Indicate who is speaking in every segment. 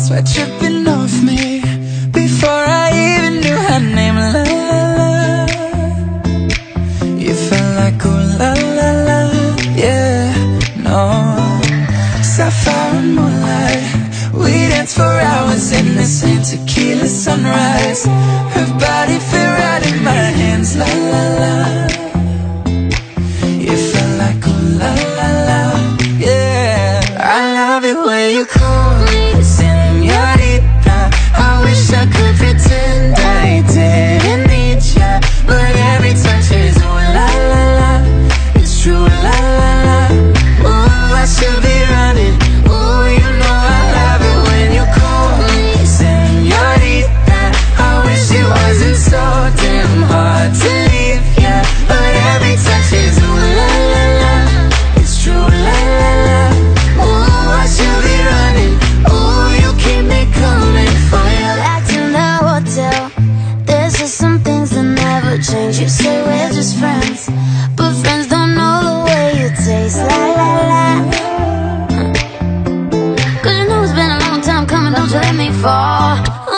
Speaker 1: sweat dripping off me before I even knew her name. La la la, you felt like ooh la la la, yeah, no. Sapphire and moonlight, we danced for hours in the same tequila sunrise. Her body fit right in my hands, la la la. You felt like ooh la la la, yeah. I love it when you call me señorita. I wish I could pretend I didn't need ya, but every touch is ooh la la la. It's true, la la la. Ooh, I should be running. Ooh, you know I love it when you call me señorita. I wish it wasn't so damn hard to leave ya, but every touch is ooh la la la. It's true, la la la. Ooh, I should be running. Ooh, you keep me coming for you.
Speaker 2: Back to the hotel, there's just some things that never change. You say we're just friends, but friends don't know the way you taste. La la la. Cause you know it's been a long time coming, don't you let me fall.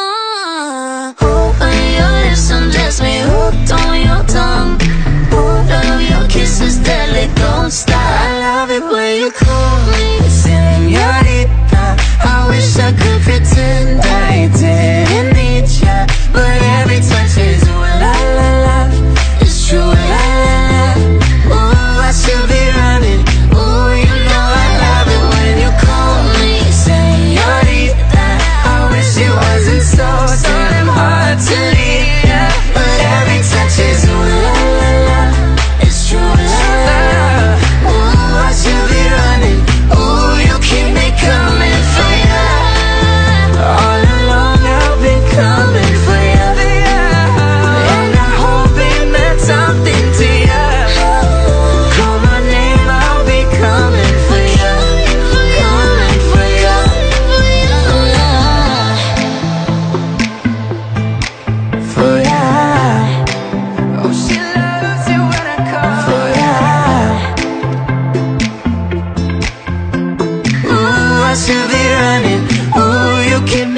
Speaker 2: On your lips undress me, hooked on your tongue. Love your kisses, deadly, don't stop.
Speaker 1: I love it when you call me señorita. I wish I could pretend I didn't need ya, but every touch is ooh la la la. It's true, la la la. Ooh, I should be running. Ooh, you know I love it when you call me señorita. I wish it wasn't so damn hard to leave ya, but every touch is ooh la la la. It's true, la la la. Ooh, I should be running. Ooh, you keep me coming for ya. All along I've been coming for ya, and I hope it meant something to ya. Call my name, I'll be coming for ya, coming for ya. For ya. Oh, she loves it when I call for ya. Ooh, I should be running. Ooh, you keep me